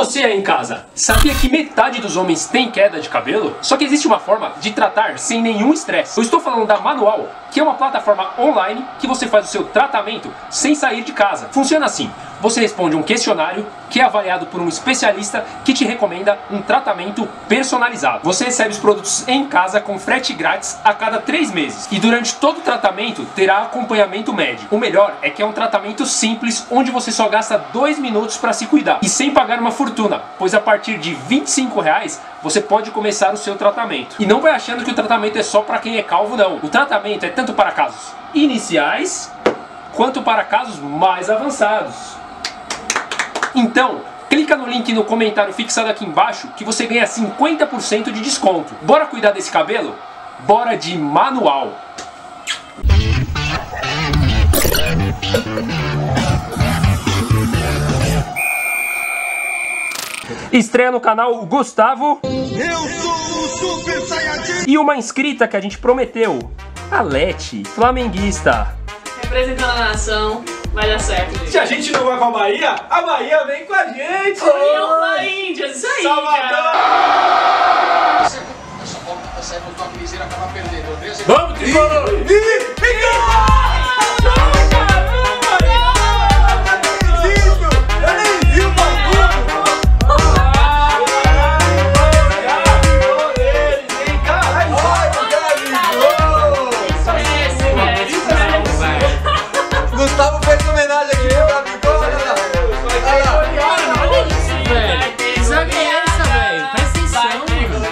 você aí em casa, sabia que metade dos homens tem queda de cabelo? Só que existe uma forma de tratar sem nenhum estresse. Eu estou falando da Manual, que é uma plataforma online que você faz o seu tratamento sem sair de casa. Funciona assim: você responde um questionário que é avaliado por um especialista que te recomenda um tratamento personalizado. Você recebe os produtos em casa com frete grátis a cada 3 meses. E durante todo o tratamento terá acompanhamento médico. O melhor é que é um tratamento simples, onde você só gasta 2 minutos para se cuidar. E sem pagar uma fortuna, pois a partir de R$25 você pode começar o seu tratamento. E não vai achando que o tratamento é só para quem é calvo, não. O tratamento é tanto para casos iniciais quanto para casos mais avançados. Então, clica no link no comentário fixado aqui embaixo que você ganha 50% de desconto. Bora cuidar desse cabelo? Bora de Manual! Estreia no canal o Gustavo. Eu sou o Super Saiyajin. E uma inscrita que a gente prometeu, a Leti, flamenguista. Representando a nação, vai dar certo, gente. Se a gente não vai pra Bahia, a Bahia vem com a gente! União da Índia, isso aí, Salvador! cara! Essa bola tá saindo com a camiseira, acaba perdendo. Vamos, tricolor! Gustavo fez homenagem aqui pro Gabigol, olha lá. Olha isso, velho. Isso é criança, velho. Presta atenção, mano.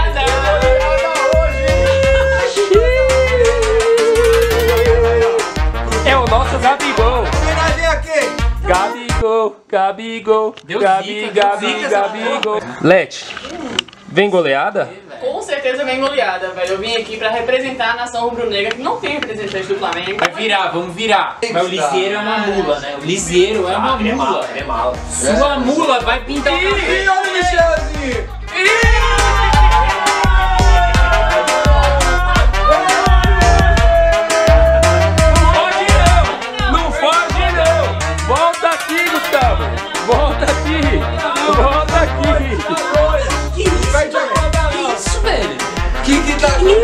É o nosso Gabigol! Homenagem a quem? Gabigol, Gabigol, Deu Gabi, zica, Gabi, deu zica, Gabigol. Leti, vem goleada? Com certeza vem goleada, velho. Eu vim aqui pra representar a nação rubro-negra, que não tem representante do Flamengo. Vai virar, vamos virar. Mas o Liseiro é uma mula, né? O Liseiro é uma mula. É mala. Sua mula vai pintar o cabelo. Ih, olha o Michelzinho. Não foge não! Volta aqui, Gustavo! Volta aqui! Volta aqui! Vai, Thiago. Que isso, velho? Que tá aqui?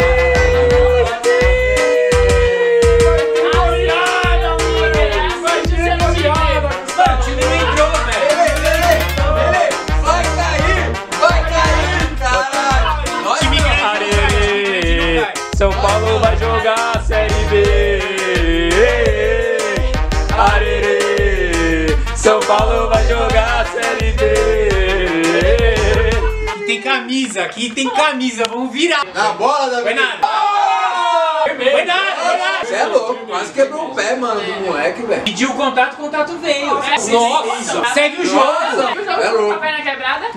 São Paulo vai jogar a Série B. Arerê. São Paulo vai jogar a Série B. Aqui tem camisa, vamos virar. Na bola da Foi nada. Foi nada. Você é louco, quase quebrou o pé, mano, do moleque, velho. Pediu o contato veio. Nossa. Segue o jogo. É louco. A perna quebrada?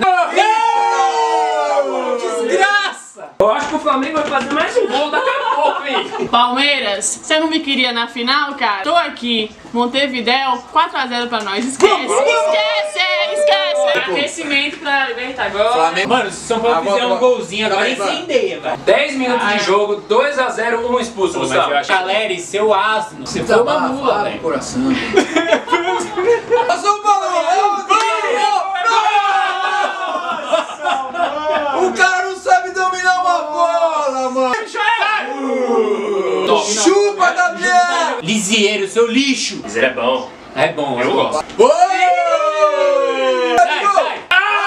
Desgraça. Eu acho que o Flamengo vai fazer mais um gol daqui a pouco, hein? Palmeiras, você não me queria na final, cara? Tô aqui, Montevidéu, 4-0 pra nós. Esquece! Aquecimento pra Libertadores. Flamengo. Mano, se o São Paulo fizer um golzinho agora, incendeia, velho. 10 minutos de jogo, 2-0, um expulso, Gustavo. Caleri, seu asno. Você foi uma mula, velho. Coração. Passou o balão! O cara não sabe dominar uma bola, mano! Chupa, Gabriel! Lisieiro, seu lixo. Mas ele é bom. É bom, Eu gosto. Sai, sai.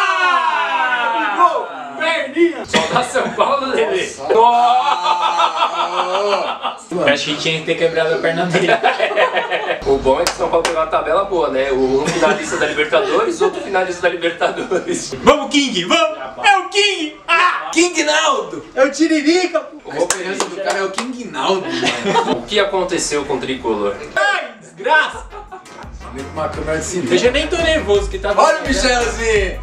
Só dá São Paulo, Lelê. Acho que tinha que ter quebrado a perna dele. O bom é que o São Paulo pegou uma tabela boa, né? Um finalista da Libertadores, outro finalista da Libertadores. Vamos, King, vamos! É o King! Ah! King Naldo! É o Tiririca! A referência do cara é o King Naldo, mano. O que aconteceu com o Tricolor? Ai, desgraça! Meio com uma câmera de cinema. Eu já nem tô nervoso que tá. Olha o Michelzinho!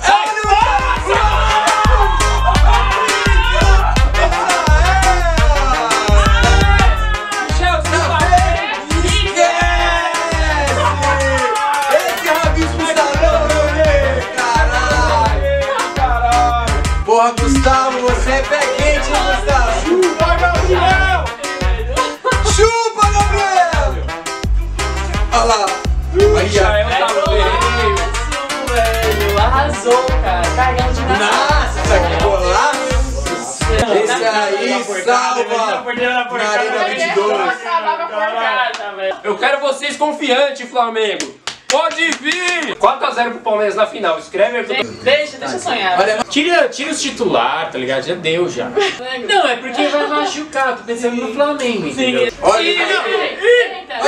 Porra, Gustavo, você é pé quente, hein, Gustavo? Chupa, Gabriel! Chupa, Gabriel! Olha lá! Aí, Michael tá feio. Arrasou, cara. Cagão de nada. Nossa, que golaço! Esse aí salva na Arena 22. Acabar com a porcada, velho. Eu quero vocês confiantes, Flamengo. Pode vir! 4x0 pro Palmeiras na final. Escreve aí. Deixa eu sonhar. Olha, Tira os titulares, tá ligado? Já deu já. Não, é porque vai machucar. Tô pensando no Flamengo, entendeu? olha. Eita.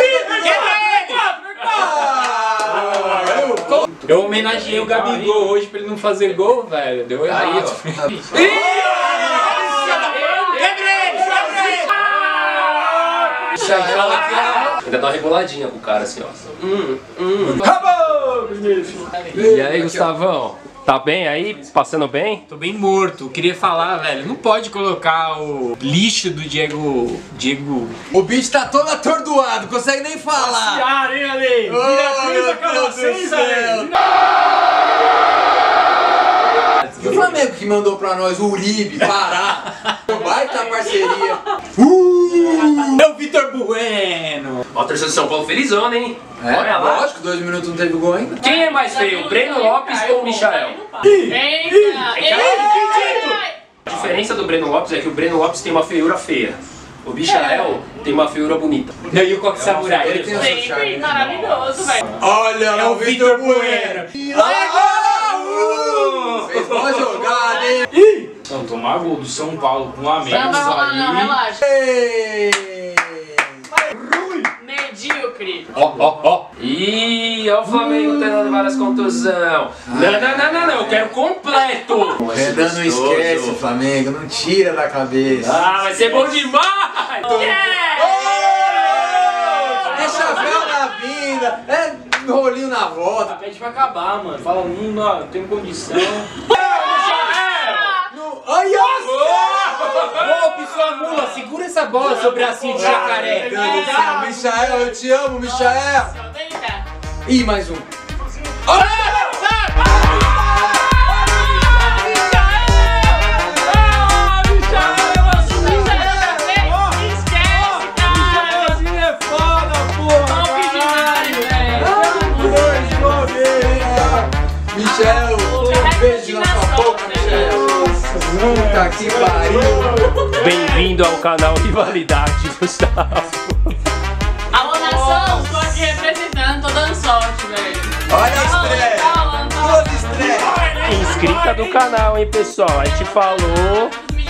Eu homenageei o Gabigol hoje pra ele não fazer gol, velho. Deu errado. Ainda dá uma reboladinha pro cara assim, ó. E aí, Gustavão? Tá bem aí? Passando bem? Tô bem morto. Queria falar, velho. Não pode colocar o lixo do Diego. O bicho tá todo atordoado, consegue nem falar. Hein, Ale? Vira Meu Deus do céu. E o Flamengo que mandou pra nós o Uribe parar? Baita parceria. É o Vitor Bueno. Ó, a torcida de São Paulo felizona, hein? É, Olha lá. lógico, 2 minutos não teve gol ainda. Quem é mais feio, Breno Lopes ou o Michael? Eita. A diferença do Breno Lopes é que o Breno Lopes tem uma feiura feia. O Michael tem uma feiura bonita. E o Coque Samurai? Ele tem o seu charme. Sempre maravilhoso, velho. Olha É o Vitor Bueno. Fez boa jogada, hein? Não, tomar gol do São Paulo com a menos Não vai rolar não, aí. relaxa. Ei. Medíocre. Ó. Ih, ó o Flamengo tendo várias contusões. Não, eu quero completo. Renan não esquece o Flamengo, não tira da cabeça. Ah, vai ser bom demais. É chapéu na vinda, é rolinho na volta. A pede pra acabar, mano. Fala, não tem condição. Olha! Golpe, sua mula. Segura essa bola, seu bracinho de jacaré. Meu Deus do céu, Michael, eu te amo, Michael. Eita. Ih, mais um. Michael, um beijo na sua boca, Michael. Puta que pariu. Bem-vindo ao canal Rivalidade, Gustavo. Alô, nação, tô aqui representando, tô dando sorte, velho. Olha a estreia. Toda estreia. Inscrita do canal, hein, pessoal? A gente falou.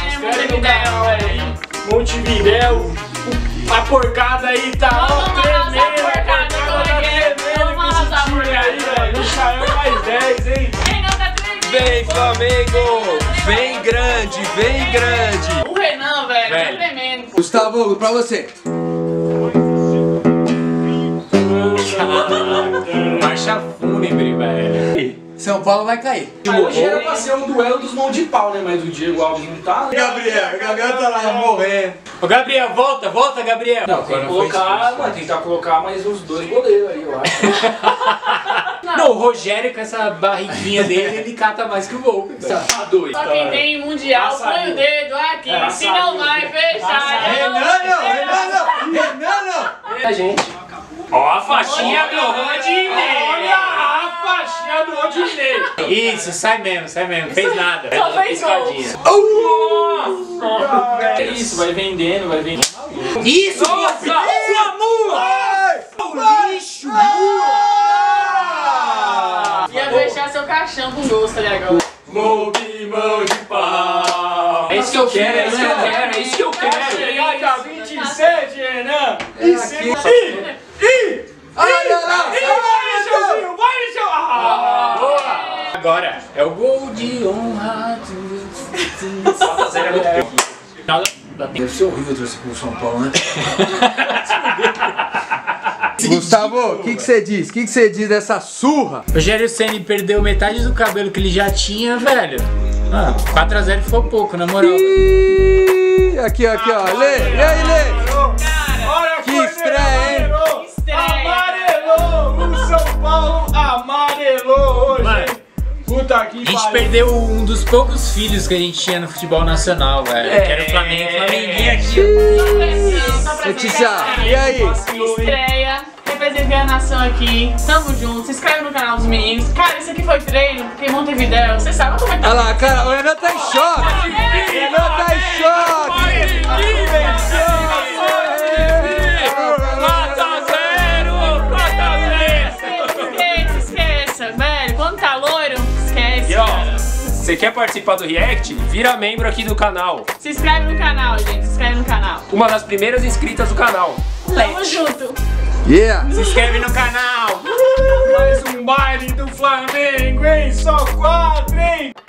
Montevidéu, a porcada aí tá ó, tremendo, a porcada tremendo com esse time aí, velho. Michael mais 10, hein? Vem, Flamengo! Vem grande, vem grande! O Renan, velho, é tremendo. Gustavo, pra você. Marcha fúnebre, velho. São Paulo vai cair. Hoje era pra ser um duelo dos mãos de pau, né? Mas o Diego Alves não tá. Né? Gabriel tá lá morrendo. Ô, Gabriel, volta, Gabriel. Não, tem que colocar, mano, tentar colocar mais uns 2 goleiros aí, eu acho. Não, o Rogério com essa barriguinha dele, ele cata mais que o Volpe. Tá doido. Só quem tem mundial, põe o dedo aqui, se não vai fechar. Renan não. A gente. Ó a faixinha do Rodinei. Olha a faixinha do Rodinei. Isso, sai mesmo, não fez nada. Só fez gol. É isso, vai vendendo, vai vendendo. Isso, Volpe! Sua mula! Lixo, Ia fechar seu caixão com gosto ali agora. Golpe, mão de pau. É isso que eu quero, é isso que eu quero, é isso que eu Vai quero. chegar dia 27, Renan. Olha lá. Vai, Michãozinho, vai, Michão. boa! Agora, é o gol de honra. 4x0 é muito pouco. Final da Deve ser horrível torcer pro São Paulo, né? Gustavo, o que você diz? O que você diz dessa surra? Rogério Ceni perdeu metade do cabelo que ele já tinha, velho. 4x0 foi pouco, na moral. Aqui, ó. Lê. E aí, Lê? Olha Que estreia, hein? Amarelou! O São Paulo amarelou hoje, Mano, hein? Puta que A gente pariu. perdeu um dos poucos filhos que a gente tinha no futebol nacional, velho. Que era o Flamenguinho aqui. Só pressão, Letícia, e aí? Estreia, representando defender a nação aqui. Tamo junto. Se inscreve no canal dos meninos. Cara, esse aqui foi treino, porque em Montevidéu, você sabe como é que tá. Olha lá, cara, o Renan tá em choque. O Renan tá em choque. 4-0. Esqueça, velho. Quando tá loiro, esquece. E ó, você quer participar do React? Vira membro aqui do canal. Se inscreve no canal, gente. Se inscreve no canal. Uma das primeiras inscritas do canal. Tamo junto. Yeah. Se inscreve no canal. Mais um baile do Flamengo, hein? Só 4, hein?